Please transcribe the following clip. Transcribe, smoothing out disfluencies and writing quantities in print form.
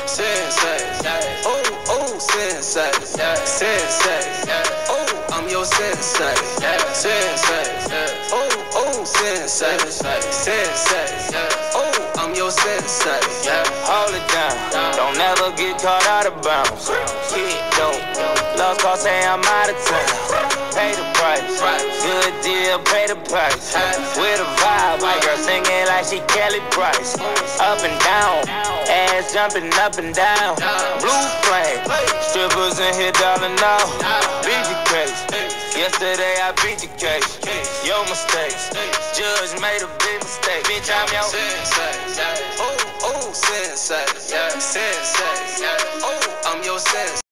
Sensei. Oh, sensei. Sensei. Oh, I'm your sensei. Sensei. Oh, sensei. Sensei. Oh, I'm your sensei. Hold it down. Don't ever get caught out of bounds. Kid dope. Lost call say I'm out of town. Pay the price. Good deal, pay the price. With a vibe, my girl singing like she Kelly Price. Up and down, ass jumping up and down. Blue flame, strippers in here, darling, now. Beat the case. Yesterday I beat the case. Your mistakes. Judge made a big mistake. Bitch, I'm your sensei. Oh, sensei. Sensei. Oh, I'm your sensei.